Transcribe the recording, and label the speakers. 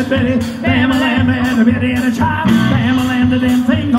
Speaker 1: Betty, Bam-a-lam, and a Betty and a child. Bam-a-lam, the damn thing